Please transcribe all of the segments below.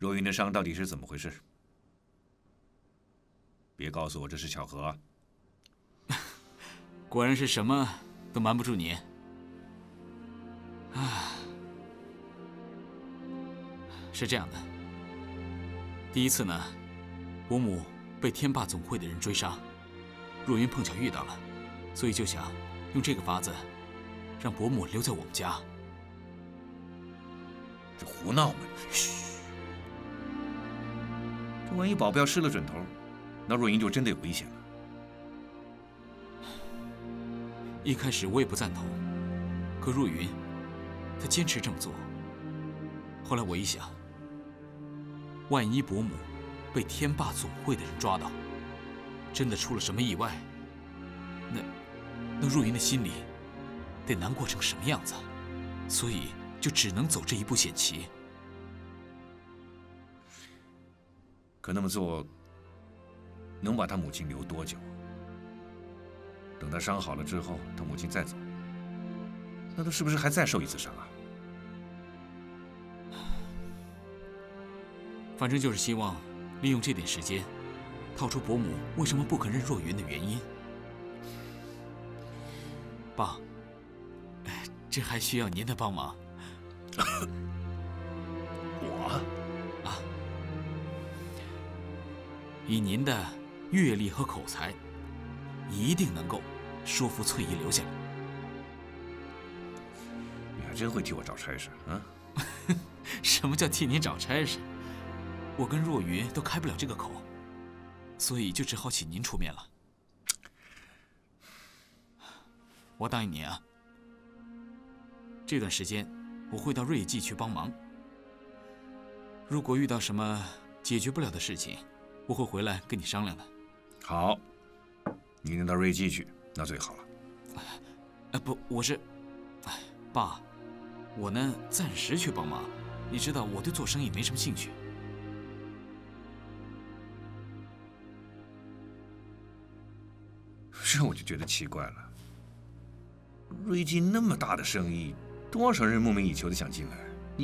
若云的伤到底是怎么回事？别告诉我这是巧合啊！ 果然是什么都瞒不住你。是这样的，第一次呢，伯母被天霸总会的人追杀，若云碰巧遇到了，所以就想用这个法子，让伯母留在我们家。 这胡闹嘛！嘘！这万一保镖失了准头，那若云就真的有危险了。 一开始我也不赞同，可若云她坚持这么做。后来我一想，万一伯母被天霸总会的人抓到，真的出了什么意外，那若云的心里得难过成什么样子？所以就只能走这一步险棋。 可那么做，能把他母亲留多久？等他伤好了之后，他母亲再走，那他是不是还再受一次伤啊？ 反正就是希望利用这点时间，套出伯母为什么不肯认若云的原因。爸，这还需要您的帮忙。 我啊，以您的阅历和口才，一定能够说服翠姨留下来。 你还真会替我找差事啊！ 什么叫替您找差事？我跟若云都开不了这个口，所以就只好请您出面了。我答应您啊，这段时间我会到瑞记去帮忙。如果遇到什么解决不了的事情，我会回来跟你商量的。 好，你能到瑞记去，那最好了。 不，我是，爸，我呢暂时去帮忙。你知道我对做生意没什么兴趣。 这我就觉得奇怪了。瑞记那么大的生意，多少人梦寐以求的想进来，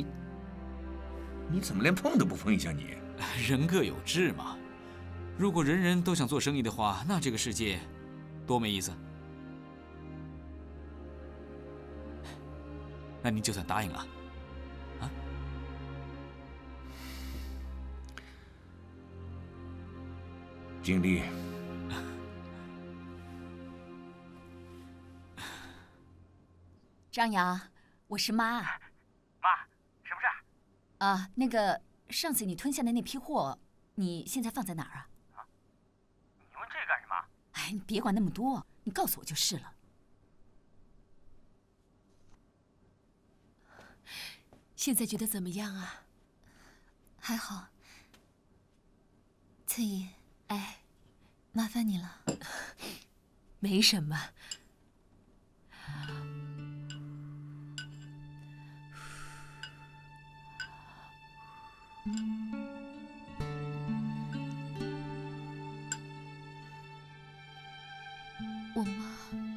你怎么连碰都不碰一下你？ 人各有志嘛。如果人人都想做生意的话，那这个世界多没意思。那您就算答应了，啊？ 尽力。 张扬，我是妈。 妈，什么事？ 啊，那个上次你吞下的那批货，你现在放在哪儿啊？ 你问这干什么？ 哎，你别管那么多，你告诉我就是了。 现在觉得怎么样啊？ 还好。翠姨，哎，麻烦你了。 没什么。 我妈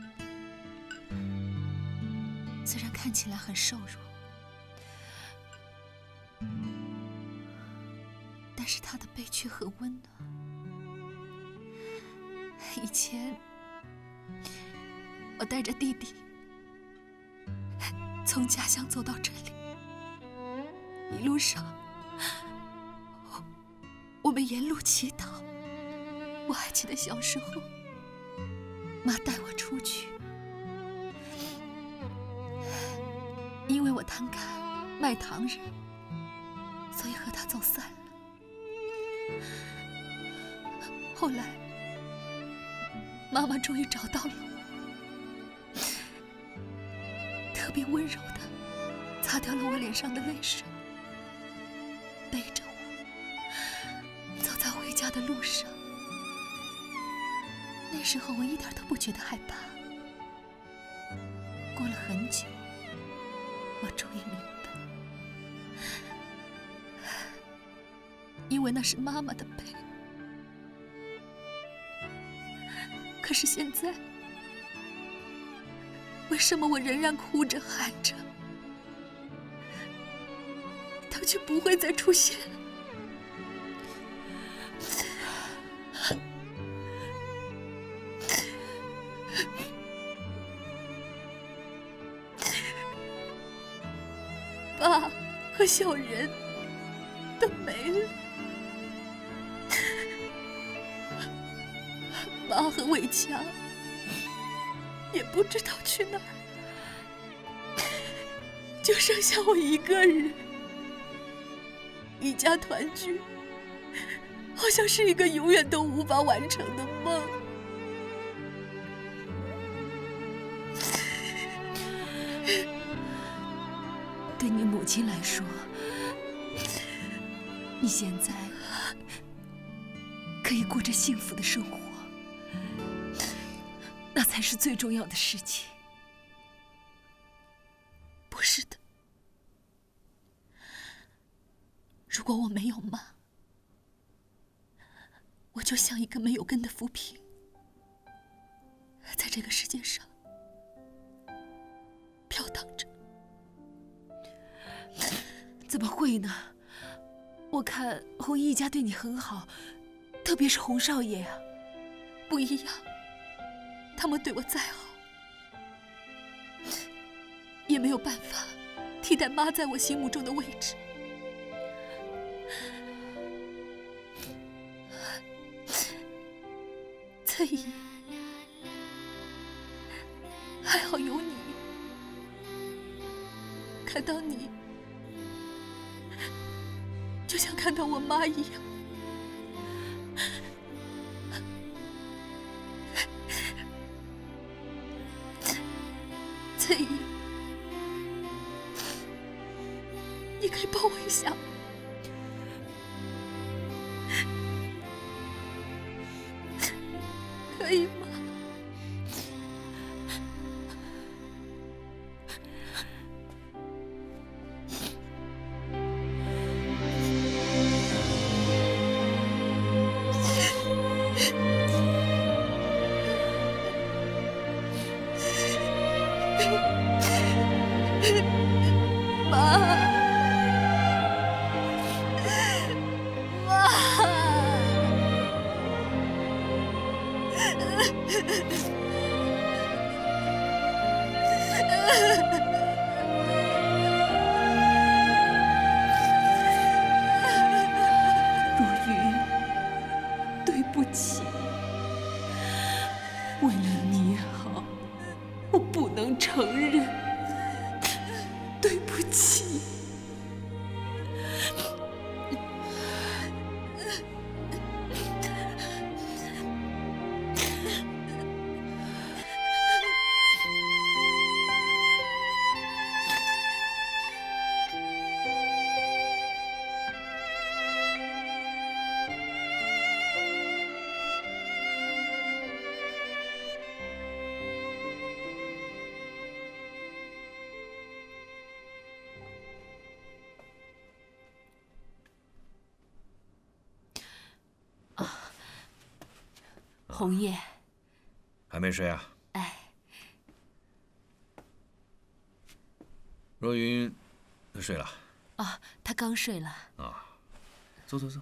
虽然看起来很瘦弱，但是她的背却很温暖。以前我带着弟弟从家乡走到这里，一路上我们沿路祈祷。我还记得小时候，妈带我出去，因为我摊开卖糖人，所以和她走散了。后来妈妈终于找到了我，特别温柔地擦掉了我脸上的泪水，背着我走在回家的路上。那时候我一点都不觉得害怕。过了很久，我终于明白，因为那是妈妈的背。可是现在，为什么我仍然哭着喊着，她却不会再出现？ 爸和小人都没了，妈和伟强也不知道去哪儿，就剩下我一个人。一家团聚，好像是一个永远都无法完成的梦。 对你母亲来说，你现在可以过着幸福的生活，那才是最重要的事情。 不是的，如果我没有妈，我就像一个没有根的浮萍，在这个世界上飘荡着。 怎么会呢？我看红衣一家对你很好，特别是洪少爷啊。 不一样，他们对我再好，也没有办法替代妈在我心目中的位置。翠姨，还好有你，看到你，就像看到我妈一样。翠姨，你可以抱我一下。可以吗？ 若云，对不起，为了你好，我不能承认，对不起。红叶， 还没睡啊？ 哎， 若云，她睡了。 啊，他刚睡了。 啊，走走走。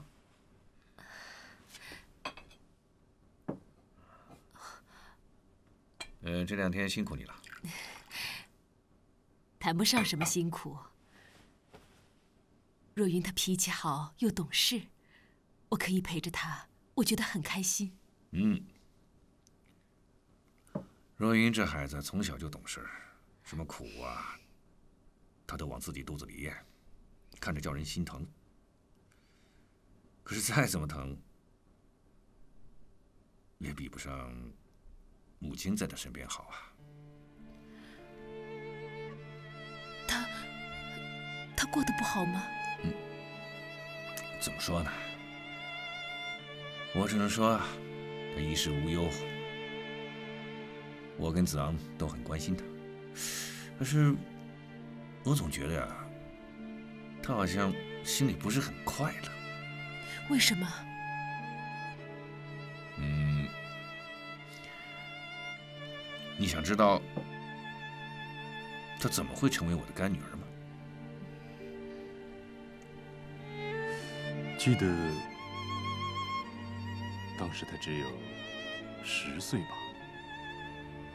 这2天辛苦你了。 谈不上什么辛苦。若云她脾气好又懂事，我可以陪着她，我觉得很开心。 若云这孩子从小就懂事，什么苦啊，她都往自己肚子里咽，看着叫人心疼。可是再怎么疼，也比不上母亲在她身边好啊。 她过得不好吗？ 怎么说呢？我只能说，她衣食无忧。我跟子昂都很关心她，可是我总觉得呀，她好像心里不是很快乐。 为什么？ 你想知道她怎么会成为我的干女儿吗？ 记得当时他只有10岁吧。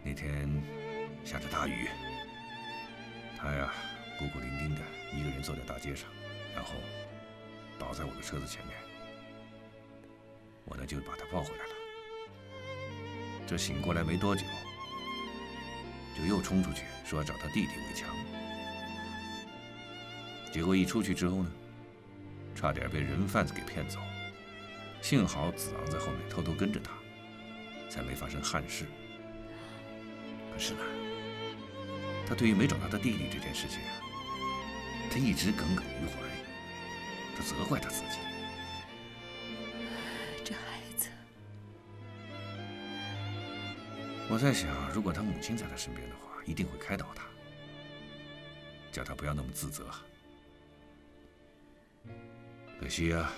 那天下着大雨，他呀孤苦伶仃的一个人坐在大街上，然后倒在我的车子前面。我呢就把他抱回来了。这醒过来没多久，就又冲出去说要找他弟弟围墙。结果一出去之后呢，差点被人贩子给骗走。幸好子昂在后面偷偷跟着他，才没发生憾事。可是呢，他对于没找到他弟弟这件事情啊，他一直耿耿于怀，他责怪他自己。 这孩子， 我在想，如果他母亲在他身边的话，一定会开导他，叫他不要那么自责。可惜啊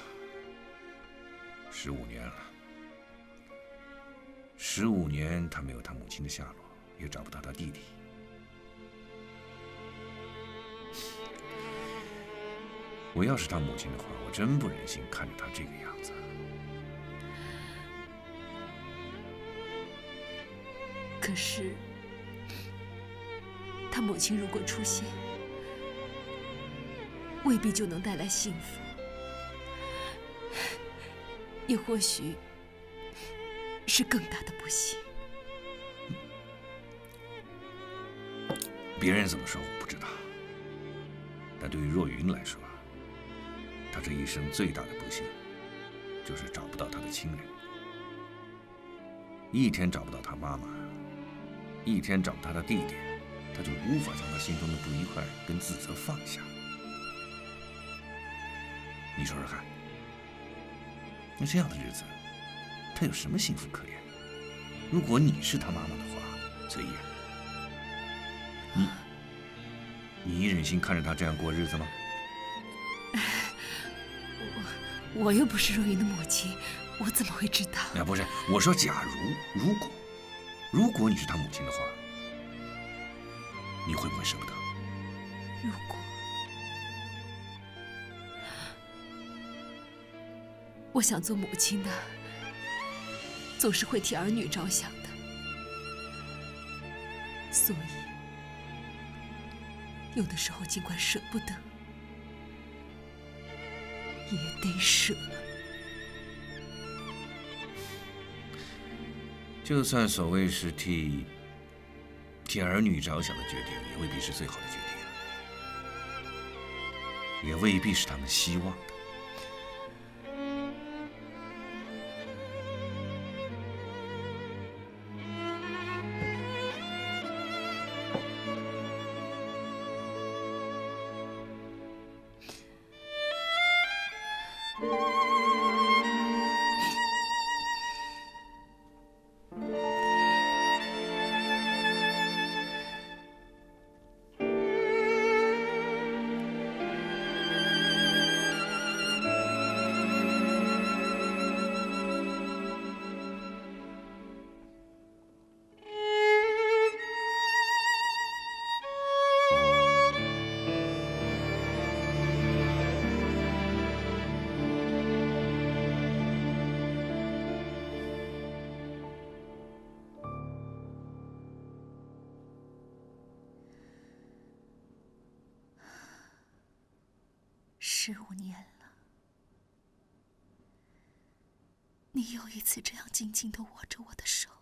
，15年了，15年他没有他母亲的下落，也找不到他弟弟。我要是他母亲的话，我真不忍心看着他这个样子。 可是他母亲如果出现，未必就能带来幸福，也或许是更大的不幸。 别人怎么说我不知道，但对于若云来说，她这一生最大的不幸，就是找不到她的亲人。一天找不到她妈妈，一天找不到她弟弟，她就无法将她心中的不愉快跟自责放下。你说说看，那这样的日子，她有什么幸福可言？如果你是她妈妈的话，崔毅，你忍心看着她这样过日子吗？ 我又不是若云的母亲，我怎么会知道？ 不是，我说假如，如果你是她母亲的话，你会不会舍不得？ 如果我想做母亲的，总是会替儿女着想的，所以有的时候尽管舍不得，也得舍。 就算所谓是替儿女着想的决定，也未必是最好的决定，也未必是他们希望的。 15年了，你又一次这样紧紧地握着我的手，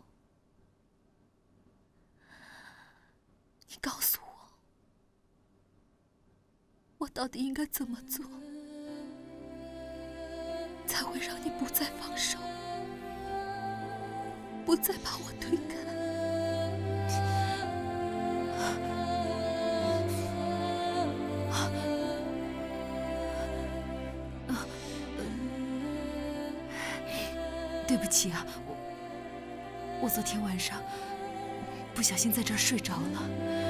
你告诉我，我到底应该怎么做，才会让你不再放手，不再把我推开？对不起啊，我昨天晚上不小心在这儿睡着了。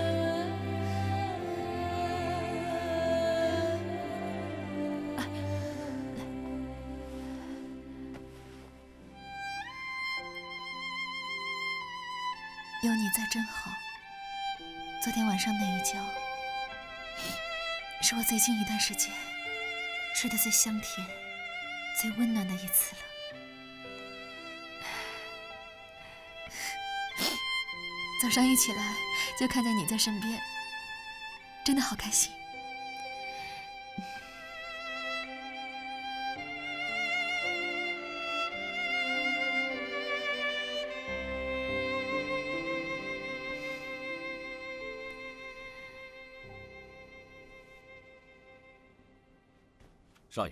有你在真好。昨天晚上那一觉，是我最近一段时间睡得最香甜、最温暖的一次了。 早上一起来就看见你在身边，真的好开心。 少爷，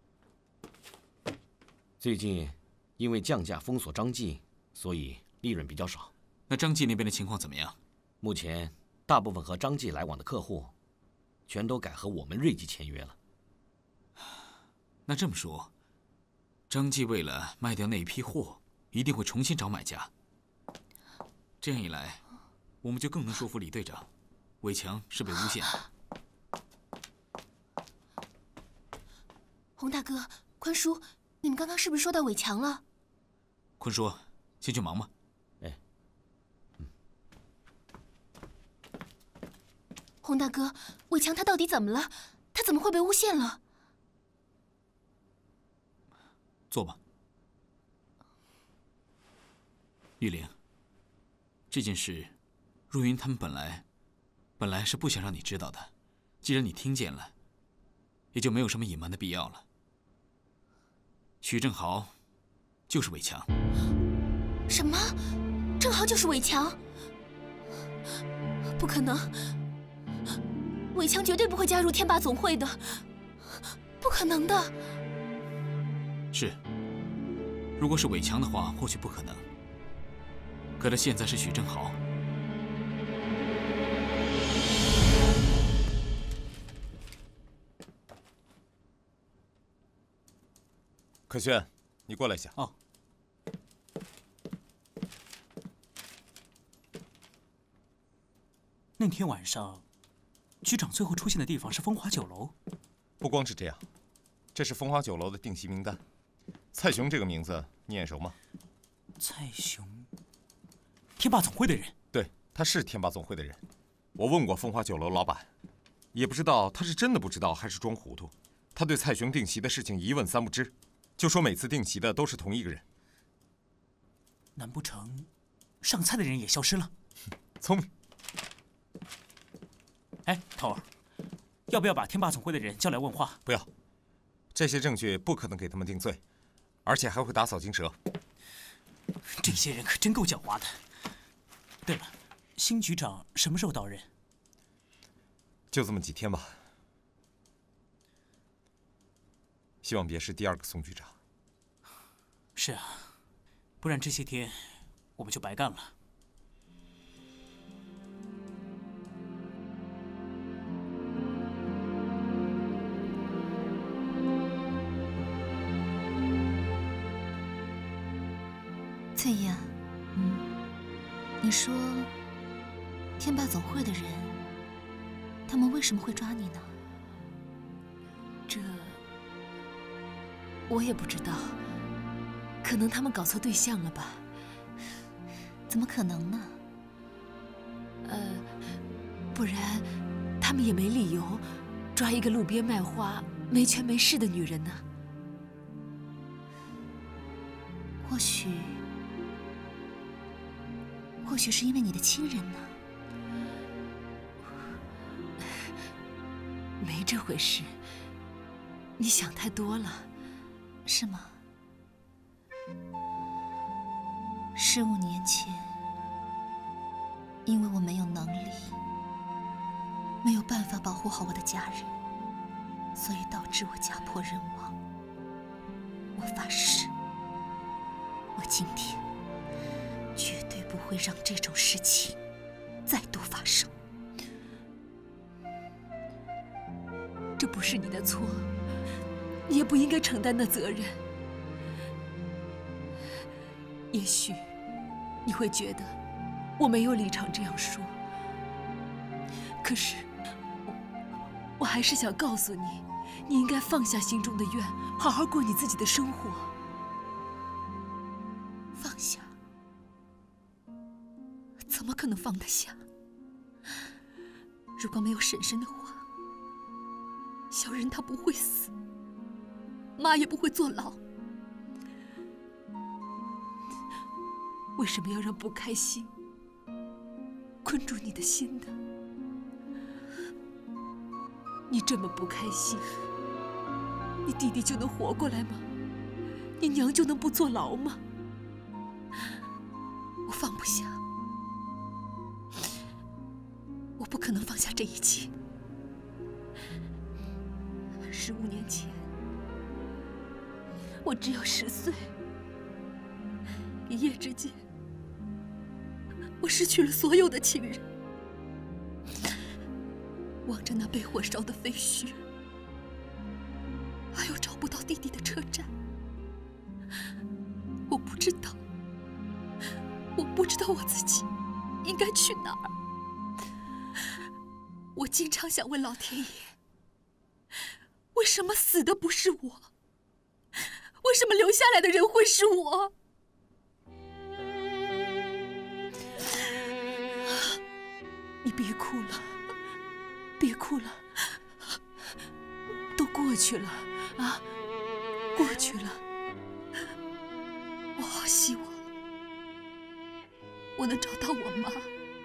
最近因为降价封锁张记，所以利润比较少。 那张记那边的情况怎么样？ 目前大部分和张记来往的客户，全都改和我们瑞记签约了。 那这么说，张记为了卖掉那一批货，一定会重新找买家。这样一来，我们就更能说服李队长，伟强是被诬陷的。 洪大哥，坤叔，你们刚刚是不是说到伟强了？ 坤叔，先去忙吧。 哎， 洪大哥，伟强他到底怎么了？他怎么会被诬陷了？ 坐吧。玉玲，这件事，若云他们本来是不想让你知道的，既然你听见了，也就没有什么隐瞒的必要了。许正豪就是伟强。 什么？正豪就是伟强？不可能！伟强绝对不会加入天霸总会的，不可能的。 是，如果是伟强的话，或许不可能。可他现在是许正豪。 可轩，你过来一下。 哦。 那天晚上，局长最后出现的地方是风华酒楼。 不光是这样，这是风华酒楼的定席名单。蔡雄这个名字你眼熟吗？ 蔡雄，天霸总会的人。 对，他是天霸总会的人。我问过风华酒楼老板，也不知道他是真的不知道还是装糊涂。他对蔡雄定席的事情一问三不知。就说每次定席的都是同一个人， 难不成上菜的人也消失了？ 聪明。 哎，头儿，要不要把天霸总会的人叫来问话？ 不要，这些证据不可能给他们定罪，而且还会打草惊蛇。 这些人可真够狡猾的。对了，新局长什么时候到任？ 就这么几天吧。希望别是第二个宋局长。 是啊，不然这些天我们就白干了。 翠姨啊，你说天霸总会的人，他们为什么会抓你呢？ 这我也不知道，可能他们搞错对象了吧？ 怎么可能呢？ 不然他们也没理由抓一个路边卖花、没权没势的女人呢。 或许是因为你的亲人呢？ 没这回事，你想太多了。 是吗？15年前，因为我没有能力，没有办法保护好我的家人，所以导致我家破人亡。我发誓，我今天绝对不会让这种事情再度发生。 这不是你的错，你也不应该承担那责任。也许你会觉得我没有立场这样说，可是我还是想告诉你，你应该放下心中的怨，好好过你自己的生活。 放下？怎么可能放得下？如果没有婶婶的话，小人他不会死，妈也不会坐牢。 为什么要让不开心困住你的心的。你这么不开心，你弟弟就能活过来吗？你娘就能不坐牢吗？我放不下，我不可能放下这一切。15年前，我只有10岁，一夜之间，我失去了所有的亲人。望着那被火烧的废墟，还有找不到弟弟的车站，我不知道我自己应该去哪儿。我经常想问老天爷，为什么死的不是我？为什么留下来的人会是我？你别哭了，别哭了，都过去了啊，过去了。我好希望我能找到我妈，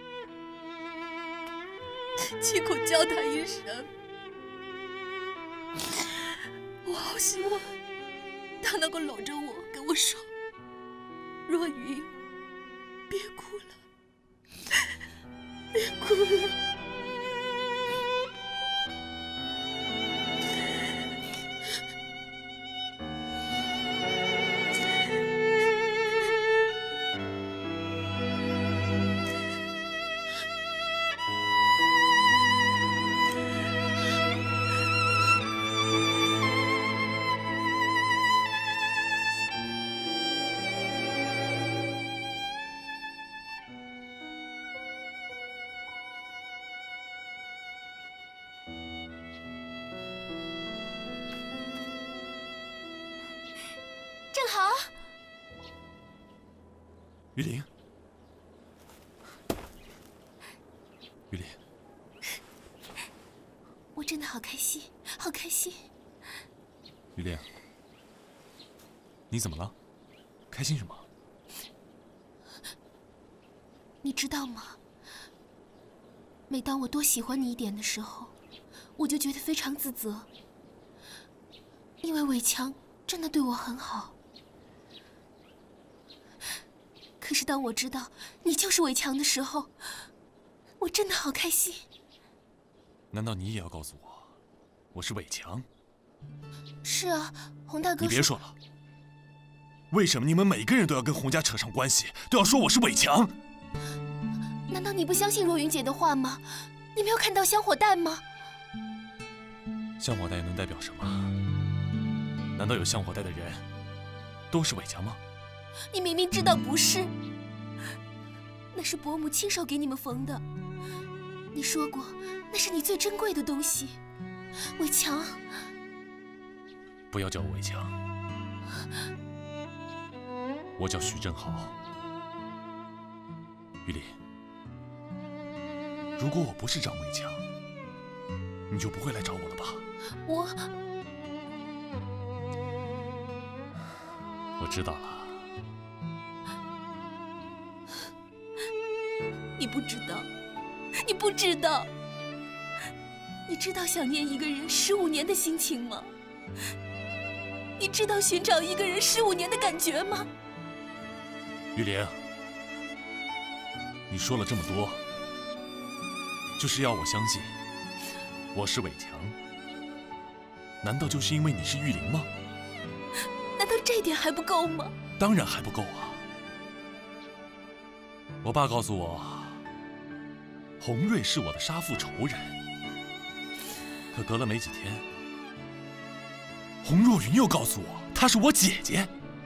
亲口叫她一声。我好希望她能够搂着我，跟我说：“若云，别哭了，别哭了。” 正好， 玉玲，玉玲， 我真的好开心，好开心。 玉玲，你怎么了？开心什么？ 你知道吗？每当我多喜欢你一点的时候，我就觉得非常自责，因为伟强真的对我很好。可是当我知道你就是伟强的时候，我真的好开心。 难道你也要告诉我，我是伟强？ 是啊，洪大哥。 你别说了，为什么你们每个人都要跟洪家扯上关系，都要说我是伟强？ 难道你不相信若云姐的话吗？你没有看到香火弹吗？ 香火带能代表什么？难道有香火带的人都是伟强吗？ 你明明知道不是，那是伯母亲手给你们缝的。你说过，那是你最珍贵的东西。伟强， 不要叫我伟强，我叫许正豪。玉丽，如果我不是张伟强，你就不会来找我了吧？我知道了。 你不知道，你不知道，你知道想念一个人15年的心情吗？你知道寻找一个人15年的感觉吗？ 玉玲，你说了这么多，就是要我相信我是伟强。难道就是因为你是玉玲吗？ 难道这点还不够吗？ 当然还不够啊！我爸告诉我，洪瑞是我的杀父仇人。可隔了没几天，洪若云又告诉我，她是我姐姐。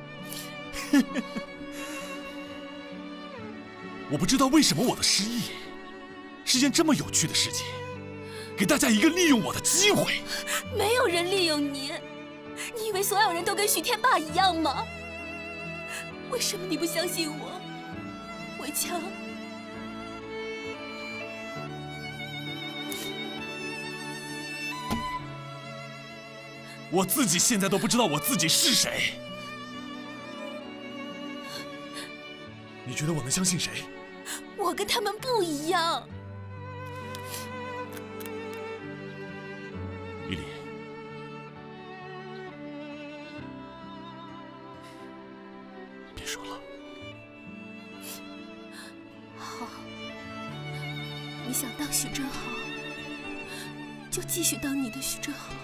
我不知道为什么我的失忆是件这么有趣的事情，给大家一个利用我的机会。 没有人利用你，你以为所有人都跟许天霸一样吗？为什么你不相信我，伟强？ 我自己现在都不知道我自己是谁。你觉得我能相信谁？ 我跟他们不一样。 玉丽，别说了。 好，你想当许真豪，就继续当你的许真豪。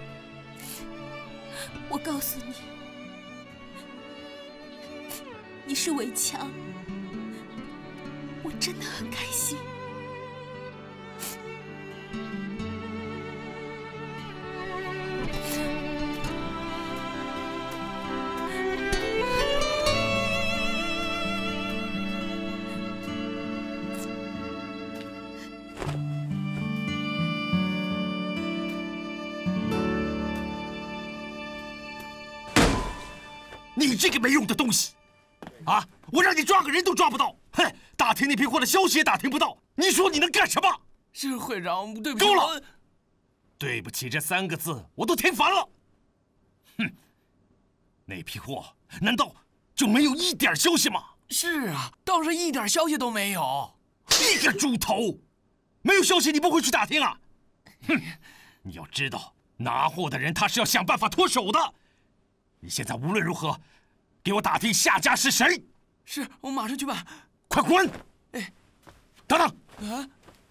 我告诉你，你是伟强，我真的很开心。 你这个没用的东西！啊！我让你抓个人都抓不到，哼！打听那批货的消息也打听不到，你说你能干什么？ 是会长，对不起。 够了！对不起这3个字我都听烦了。哼！那批货难道就没有一点消息吗？ 是啊，倒是一点消息都没有。 你个猪头！没有消息你不会去打听啊？哼！你要知道，拿货的人他是要想办法脱手的。你现在无论如何，给我打听下家是谁。 是，我马上去办。 快滚！ 哎， 等等。 啊！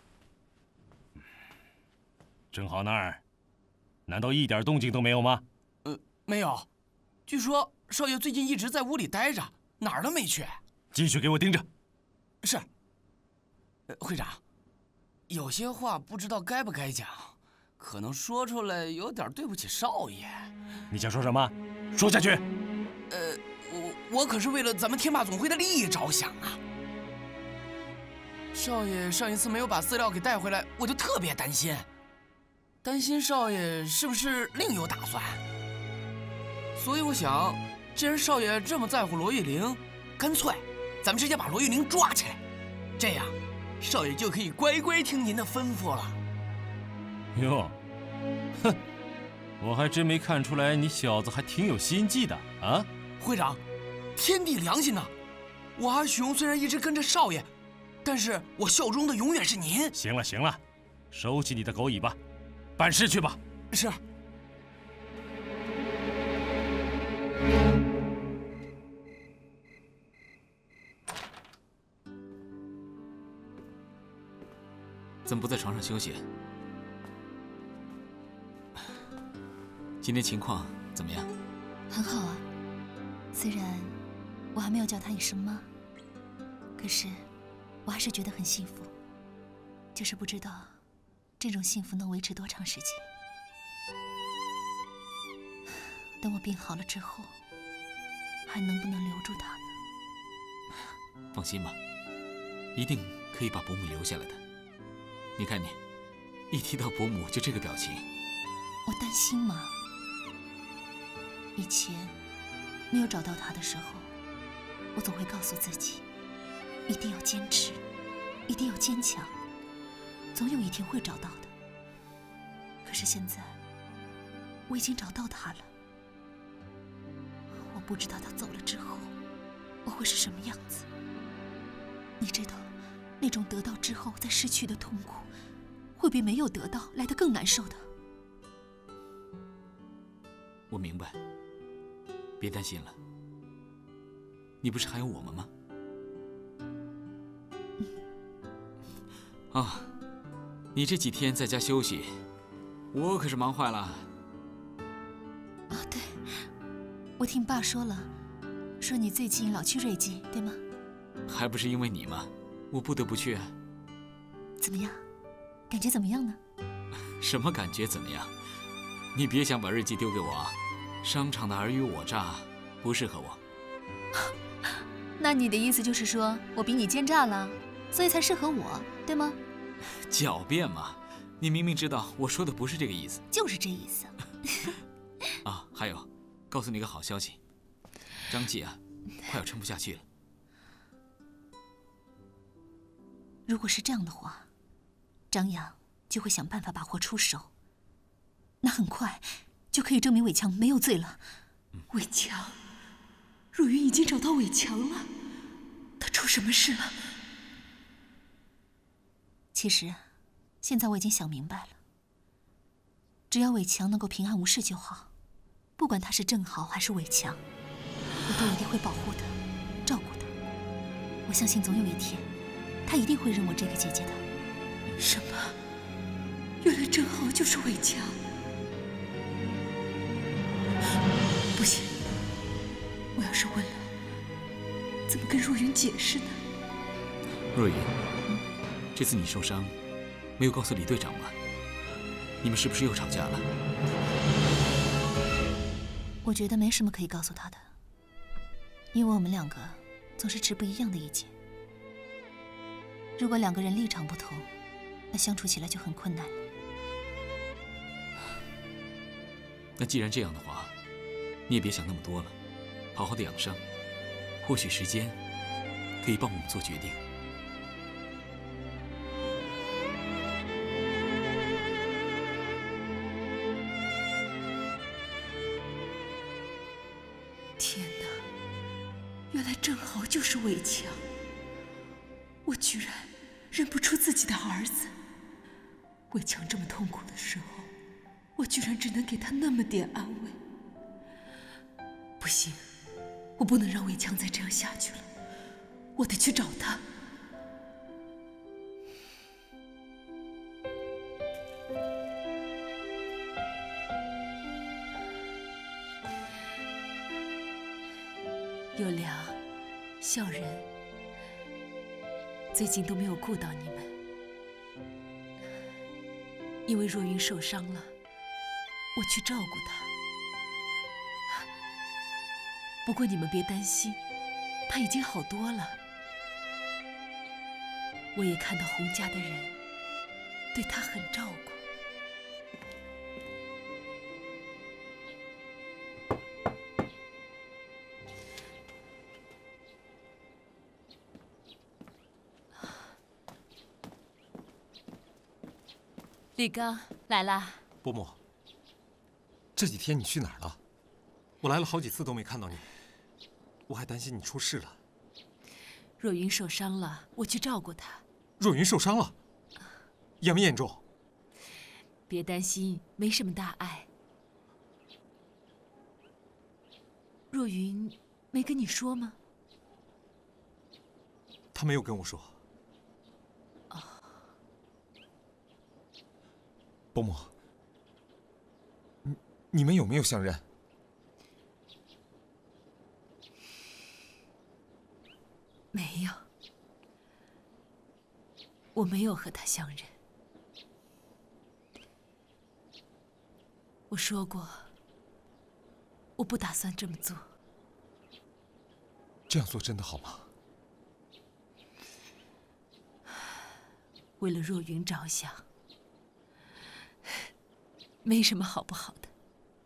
正好那儿，难道一点动静都没有吗？ 没有。据说少爷最近一直在屋里待着，哪儿都没去。 继续给我盯着。 是。会长，有些话不知道该不该讲，可能说出来有点对不起少爷。 你想说什么？说下去。 我可是为了咱们天霸总会的利益着想啊。少爷上一次没有把饲料给带回来，我就特别担心，少爷是不是另有打算。所以我想，既然少爷这么在乎罗玉玲，干脆咱们直接把罗玉玲抓起来，这样少爷就可以乖乖听您的吩咐了。 哟，哼，我还真没看出来你小子还挺有心计的啊！ 会长，天地良心呐！我阿雄虽然一直跟着少爷，但是我效忠的永远是您。 行了行了，收起你的狗尾巴，办事去吧。 是。 怎么不在床上休息？今天情况怎么样？ 很好啊，虽然我还没有叫他一声妈，可是我还是觉得很幸福，就是不知道这种幸福能维持多长时间。等我病好了之后，还能不能留住他呢？ 放心吧，一定可以把伯母留下来的。你看你，一提到伯母就这个表情。 我担心嘛。以前没有找到他的时候，我总会告诉自己，一定要坚持，一定要坚强，总有一天会找到的。可是现在，我已经找到他了。我不知道他走了之后，我会是什么样子。你知道，那种得到之后再失去的痛苦，会比没有得到来得更难受的。 我明白，别担心了。你不是还有我们吗？啊，你这几天在家休息，我可是忙坏了。 啊，对，我听爸说了，说你最近老去瑞记，对吗？ 还不是因为你吗？我不得不去啊。 怎么样？感觉怎么样呢？ 什么感觉怎么样？你别想把瑞记丢给我啊！商场的尔虞我诈不适合我。 那你的意思就是说我比你奸诈了，所以才适合我，对吗？ 狡辩嘛！你明明知道我说的不是这个意思。 就是这意思。 啊，还有，告诉你个好消息，张继啊，快要撑不下去了。 如果是这样的话，张扬就会想办法把货出手，那很快就可以证明伟强没有罪了。伟强，若云已经找到伟强了，他出什么事了？ 其实，现在我已经想明白了，只要伟强能够平安无事就好，不管他是郑豪还是伟强，我都一定会保护他，照顾他。我相信总有一天，他一定会认我这个姐姐的。 什么？原来郑豪就是伟强？不行，我要是问了，怎么跟若云解释呢？ 若云，这次你受伤，没有告诉李队长吗？你们是不是又吵架了？ 我觉得没什么可以告诉他的，因为我们两个总是持不一样的意见。如果两个人立场不同，那相处起来就很困难了。 那既然这样的话，你也别想那么多了，好好的养伤，或许时间可以帮我们做决定。 天哪，原来郑豪就是伟强，我居然认不出自己的儿子。伟强这么痛苦的时候，我居然只能给他那么点安慰。不行，我不能让伟强再这样下去了，我得去找他。有良、孝仁，最近都没有顾到你们，因为若云受伤了，我去照顾她。不过你们别担心，她已经好多了。我也看到洪家的人对她很照顾。 李刚来啦。 伯母，这几天你去哪儿了？我来了好几次都没看到你，我还担心你出事了。 若云受伤了，我去照顾她。 若云受伤了，严不严重？ 别担心，没什么大碍。若云没跟你说吗？ 他没有跟我说。伯母，你们有没有相认？ 没有，我没有和他相认。我说过，我不打算这么做。 这样做真的好吗？ 为了若云着想，没什么好不好的。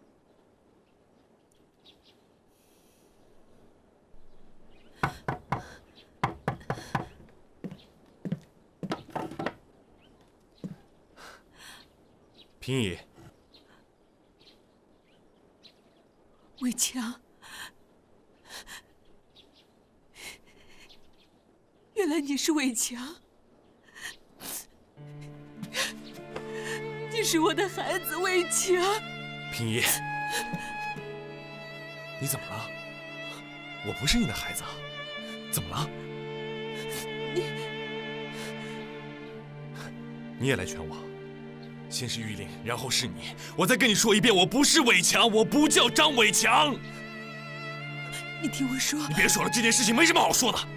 平姨， 伟强，原来你是伟强，你是我的孩子伟强。 平姨，你怎么了？我不是你的孩子啊，怎么了？你也来劝我？先是玉玲，然后是你。我再跟你说一遍，我不是伟强，我不叫张伟强。 你听我说， 你别说了，这件事情没什么好说的。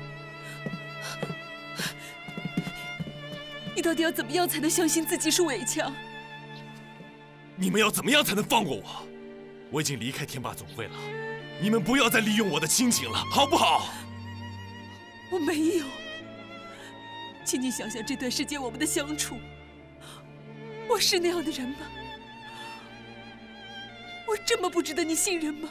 你到底要怎么样才能相信自己是伟强？ 你们要怎么样才能放过我？我已经离开天霸总会了，你们不要再利用我的亲情了，好不好？ 我没有，请你想想这段时间我们的相处。我是那样的人吗？我这么不值得你信任吗？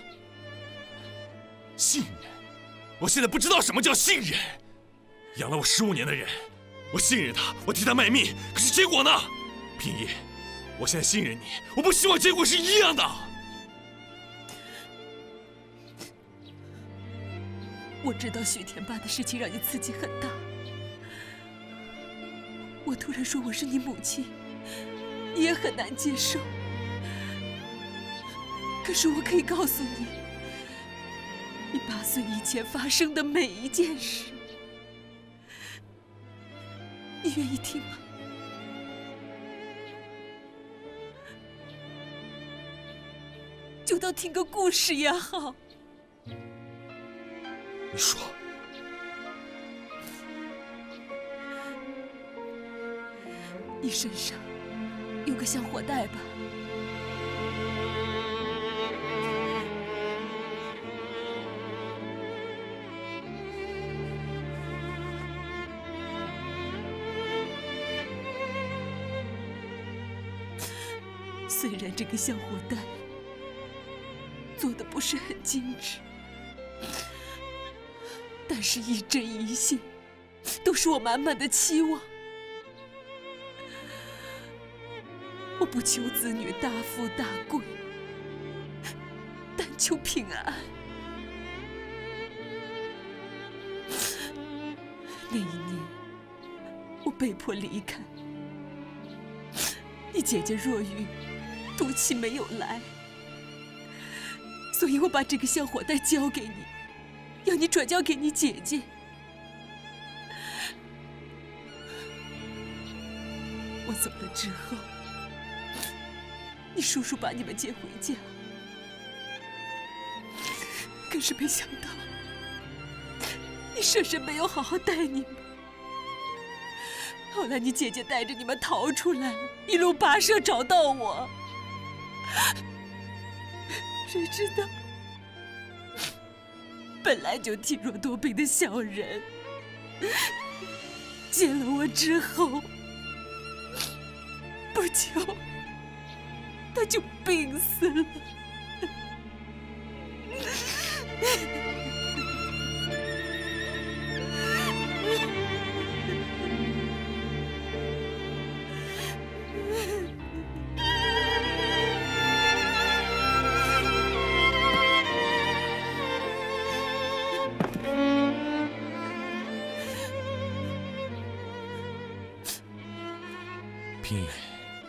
信任？我现在不知道什么叫信任。养了我15年的人，我信任他，我替他卖命，可是结果呢？平姨，我现在信任你，我不希望结果是一样的。 我知道许天霸的事情让你刺激很大， 我突然说我是你母亲，你也很难接受。可是我可以告诉你，你8岁以前发生的每一件事，你愿意听吗？就当听个故事也好。 你说。 你身上有个香火袋吧？虽然这个香火袋做的不是很精致，但是一针一线都是我满满的期望。我不求子女大富大贵，但求平安。那一年，我被迫离开，你姐姐若云肚脐没有来，所以我把这个香火袋交给你，要你转交给你姐姐。我走了之后，你叔叔把你们接回家，可是没想到，你婶婶没有好好待你们。后来你姐姐带着你们逃出来，一路跋涉找到我，谁知道，本来就体弱多病的小人，见了我之后，不久他就病死了。 平野，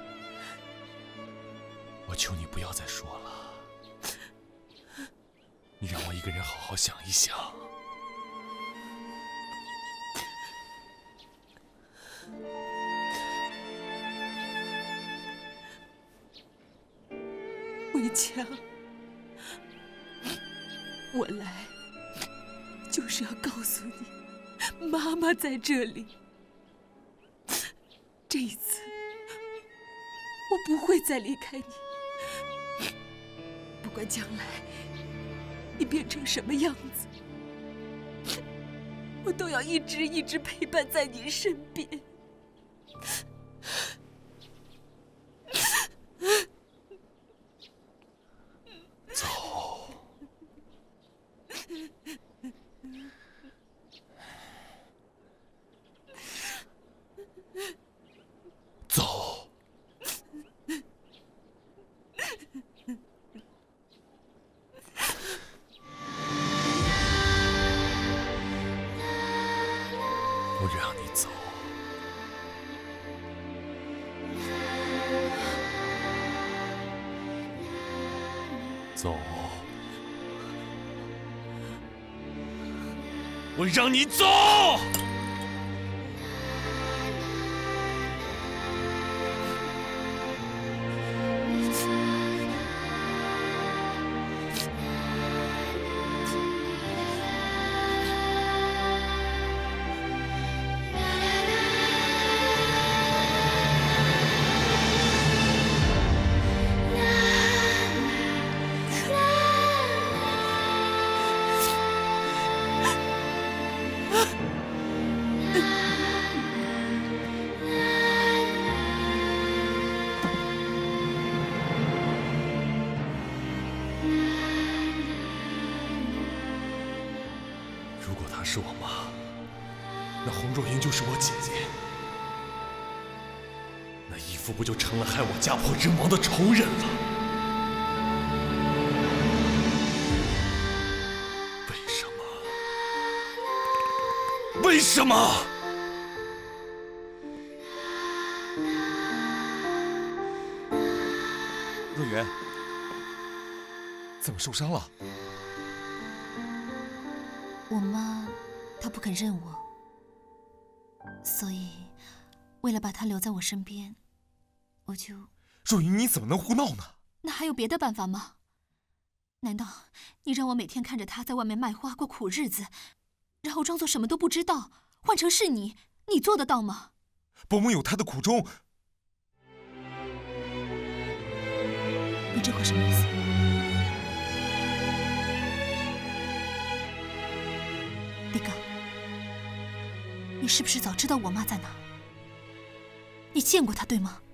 我求你不要再说了，你让我一个人好好想一想。 伟强，我来就是要告诉你，妈妈在这里。这一次，我不会再离开你。不管将来你变成什么样子，我都要一直陪伴在你身边。 走。不让你走。走。我让你走。如果她是我妈，那洪若云就是我姐姐，那义父不就成了害我家破人亡的仇人了？为什么？为什么？ 媛，怎么受伤了？ 我妈她不肯认我，所以为了把她留在我身边，我就…… 若云，你怎么能胡闹呢？ 那还有别的办法吗？难道你让我每天看着她在外面卖花过苦日子，然后装作什么都不知道？换成是你，你做得到吗？ 伯母有她的苦衷。 你这话什么意思？李哥，你是不是早知道我妈在哪？你见过她对吗？